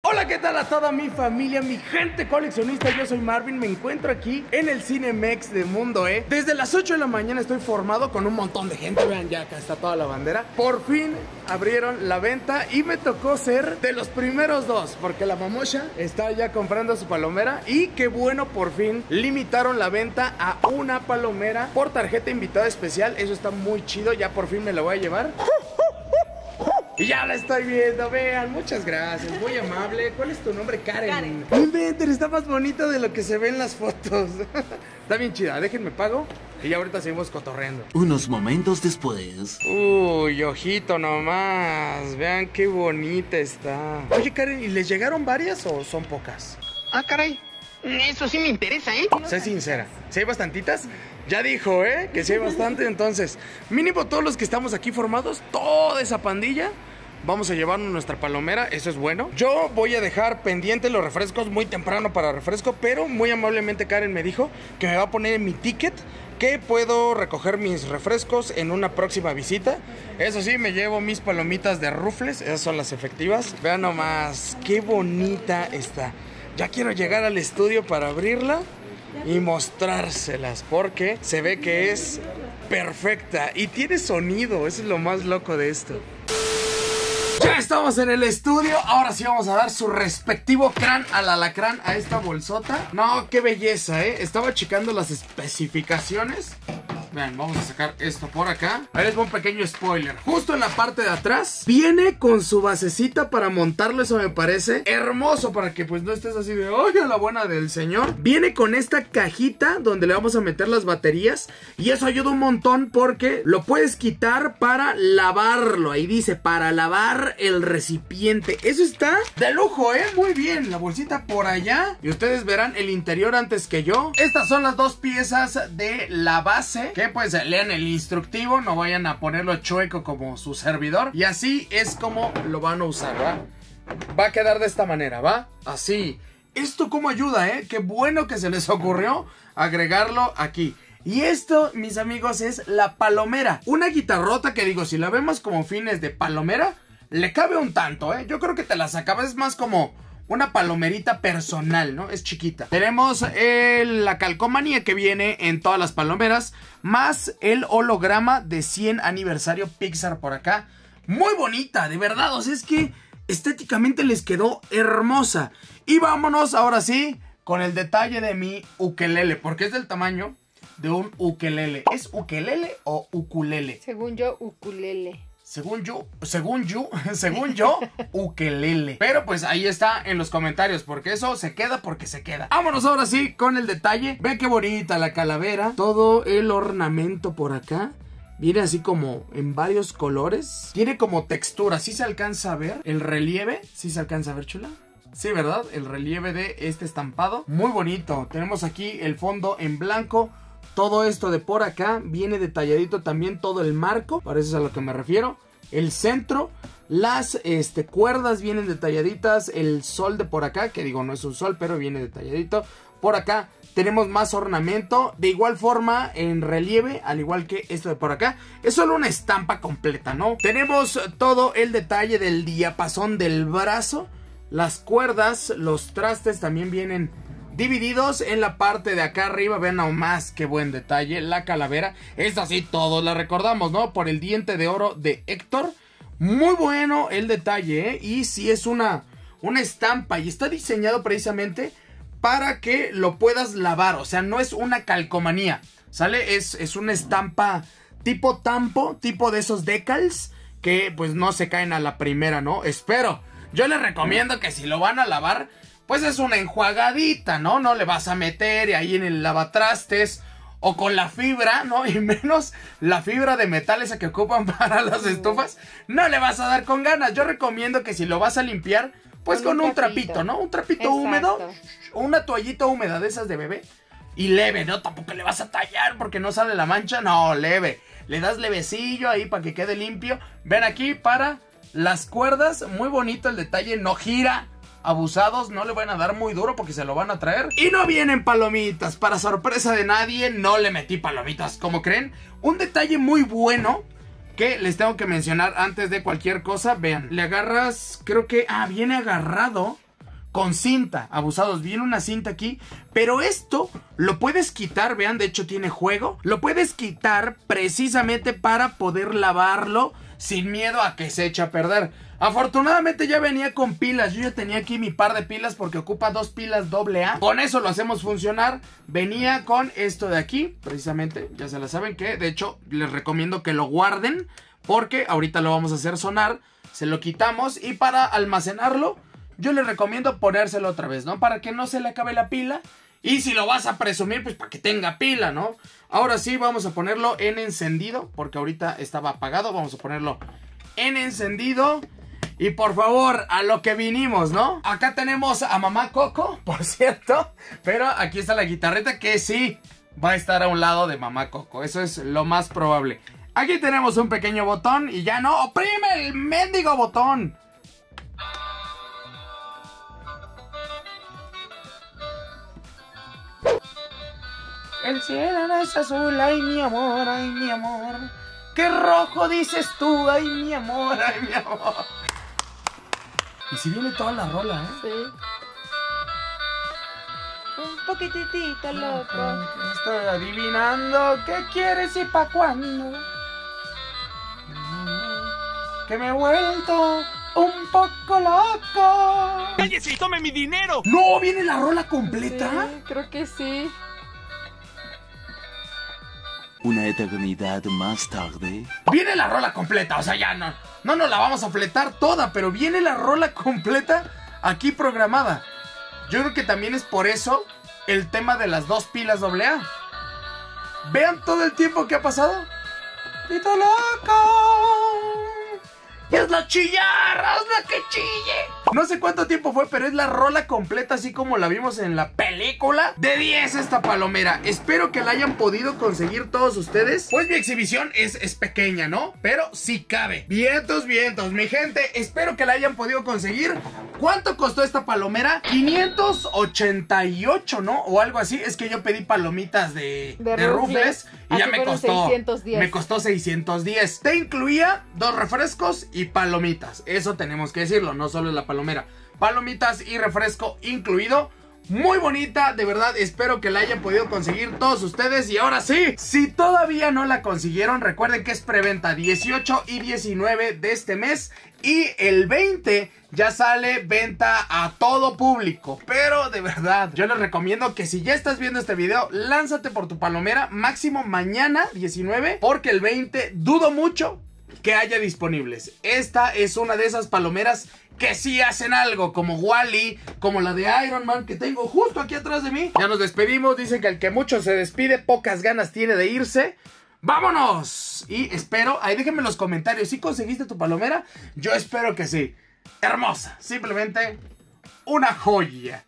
Hola, ¿qué tal a toda mi familia, mi gente coleccionista? Yo soy Marvin, me encuentro aquí en el Cinemex de Mundo E. Desde las 8 de la mañana estoy formado con un montón de gente. Vean, ya acá está toda la bandera. Por fin abrieron la venta y me tocó ser de los primeros dos, porque la mamocha está ya comprando su palomera. Y qué bueno, por fin limitaron la venta a una palomera por tarjeta invitada especial. Eso está muy chido, ya por fin me la voy a llevar. Y ya la estoy viendo, vean, muchas gracias, muy amable. ¿Cuál es tu nombre? Karen. No inventen, está más bonita de lo que se ve en las fotos. Está bien chida, déjenme pago y ya ahorita seguimos cotorreando. Unos momentos después. Uy, ojito nomás, vean qué bonita está. Oye, Karen, ¿y les llegaron varias o son pocas? Ah, caray, eso sí me interesa, ¿eh? Sé sincera, ¿sí hay bastantitas? Ya dijo, que sí hay bastante, entonces mínimo todos los que estamos aquí formados, toda esa pandilla, vamos a llevarnos nuestra palomera, eso es bueno. Yo voy a dejar pendiente los refrescos muy temprano para refresco, pero muy amablemente Karen me dijo que me va a poner en mi ticket que puedo recoger mis refrescos en una próxima visita. Eso sí, me llevo mis palomitas de Ruffles, esas son las efectivas. Vean nomás, qué bonita está. Ya quiero llegar al estudio para abrirla y mostrárselas, porque se ve que es perfecta y tiene sonido, eso es lo más loco de esto. Ya estamos en el estudio, ahora sí vamos a dar su respectivo crán al alacrán a esta bolsota. No, qué belleza, estaba checando las especificaciones. Vean, vamos a sacar esto por acá. Ahí les voy un pequeño spoiler. Justo en la parte de atrás viene con su basecita para montarlo. Eso me parece hermoso, para que pues no estés así de oye, la buena del señor. Viene con esta cajita donde le vamos a meter las baterías, y eso ayuda un montón porque lo puedes quitar para lavarlo. Ahí dice, para lavar el recipiente. Eso está de lujo, muy bien. La bolsita por allá, y ustedes verán el interior antes que yo. Estas son las dos piezas de la base, que pues lean el instructivo, no vayan a ponerlo chueco como su servidor. Y así es como lo van a usar, ¿va? Va a quedar de esta manera, ¿va? Así. Esto cómo ayuda, qué bueno que se les ocurrió agregarlo aquí. Y esto, mis amigos, es la palomera. Una guitarrota que digo, si la vemos como fines de palomera, le cabe un tanto, yo creo que te la sacabas, es más como una palomerita personal, ¿no? Es chiquita. Tenemos la calcomanía que viene en todas las palomeras, más el holograma de 100 aniversario Pixar por acá. Muy bonita, de verdad, o sea, es que estéticamente les quedó hermosa. Y vámonos ahora sí con el detalle de mi ukelele, porque es del tamaño de un ukelele. ¿Es ukelele o ukulele? Según yo, ukulele. Según yo, ukelele. Pero pues ahí está en los comentarios, porque eso se queda porque se queda. Vámonos ahora sí con el detalle. Ve qué bonita la calavera. Todo el ornamento por acá viene así como en varios colores. Tiene como textura, ¿sí se alcanza a ver? El relieve, ¿sí se alcanza a ver, chula? Sí, ¿verdad? El relieve de este estampado. Muy bonito. Tenemos aquí el fondo en blanco. Todo esto de por acá viene detalladito también, todo el marco, para eso es a lo que me refiero. El centro, las cuerdas vienen detalladitas, el sol de por acá, que digo no es un sol, pero viene detalladito. Por acá tenemos más ornamento, de igual forma en relieve, al igual que esto de por acá. Es solo una estampa completa, ¿no? Tenemos todo el detalle del diapasón del brazo, las cuerdas, los trastes también vienen divididos en la parte de acá arriba. Vean nomás qué buen detalle. La calavera, esta sí todos la recordamos, ¿no? Por el diente de oro de Héctor. Muy bueno el detalle, y sí es una estampa, y está diseñado precisamente para que lo puedas lavar. O sea, no es una calcomanía, ¿sale? Es una estampa tipo tampo, tipo de esos decals que pues no se caen a la primera, ¿no? Espero. Yo les recomiendo que si lo van a lavar, pues es una enjuagadita, ¿no? No le vas a meter ahí en el lavatrastes o con la fibra, ¿no? Y menos la fibra de metal esa que ocupan para las estufas. No le vas a dar con ganas. Yo recomiendo que si lo vas a limpiar, pues con un trapito, ¿no? Un trapito húmedo, una toallita húmeda de esas de bebé. Y leve, ¿no? Tampoco le vas a tallar porque no sale la mancha. No, leve. Le das levecillo ahí para que quede limpio. Ven aquí para las cuerdas. Muy bonito el detalle, no gira. Abusados, no le van a dar muy duro porque se lo van a traer. Y no vienen palomitas, para sorpresa de nadie, no le metí palomitas, ¿cómo creen? Un detalle muy bueno que les tengo que mencionar antes de cualquier cosa. Vean, le agarras, creo que, viene agarrado con cinta, abusados. Viene una cinta aquí, pero esto lo puedes quitar, vean, de hecho tiene juego. Lo puedes quitar precisamente para poder lavarlo sin miedo a que se eche a perder. Afortunadamente ya venía con pilas. Yo ya tenía aquí mi par de pilas porque ocupa 2 pilas AA. Con eso lo hacemos funcionar. Venía con esto de aquí, precisamente, ya se la saben, que de hecho les recomiendo que lo guarden porque ahorita lo vamos a hacer sonar. Se lo quitamos y para almacenarlo yo les recomiendo ponérselo otra vez, ¿no? Para que no se le acabe la pila. Y si lo vas a presumir, pues para que tenga pila, ¿no? Ahora sí, vamos a ponerlo en encendido, porque ahorita estaba apagado. Vamos a ponerlo en encendido. Y por favor, a lo que vinimos, ¿no? Acá tenemos a Mamá Coco, por cierto. Pero aquí está la guitarreta que sí va a estar a un lado de Mamá Coco. Eso es lo más probable. Aquí tenemos un pequeño botón y ya no. ¡Oprime el mendigo botón! El cielo no es azul, ay mi amor, ay mi amor. ¿Qué rojo dices tú? Ay mi amor, ay mi amor. Y si viene toda la rola, ¿eh? Sí. Un poquitito loco. Estoy adivinando qué quieres y pa' cuándo. Que me he vuelto un poco loco. ¡Cállese y tome mi dinero! ¡No! ¿Viene la rola completa? Sí, creo que sí. Una eternidad más tarde. Viene la rola completa, o sea, ya no nos la vamos a fletar toda, pero viene la rola completa aquí programada. Yo creo que también es por eso el tema de las 2 pilas AA. Vean todo el tiempo que ha pasado. ¡Pito loco! ¡Y hazla chillar! ¡Hazla que chille! No sé cuánto tiempo fue, pero es la rola completa, así como la vimos en la película. De 10 esta palomera. Espero que la hayan podido conseguir todos ustedes. Pues mi exhibición es pequeña, ¿no? Pero sí cabe. Vientos, vientos, mi gente. Espero que la hayan podido conseguir. ¿Cuánto costó esta palomera? 588, ¿no? O algo así. Es que yo pedí palomitas de Ruffles y ya me costó 610. Me costó 610. Te incluía 2 refrescos y palomitas. Eso tenemos que decirlo, no solo es la palomera. Palomitas y refresco incluido. Muy bonita, de verdad, espero que la hayan podido conseguir todos ustedes. Y ahora sí, si todavía no la consiguieron, recuerden que es preventa 18 y 19 de este mes. Y el 20 ya sale venta a todo público. Pero de verdad, yo les recomiendo que si ya estás viendo este video, lánzate por tu palomera. Máximo mañana 19, porque el 20 dudo mucho que haya disponibles. Esta es una de esas palomeras que sí hacen algo, como Wall-E, como la de Iron Man que tengo justo aquí atrás de mí. Ya nos despedimos, dicen que el que mucho se despide, pocas ganas tiene de irse. ¡Vámonos! Y espero, ahí déjenme en los comentarios, ¿sí conseguiste tu palomera? Yo espero que sí. Hermosa, simplemente una joya.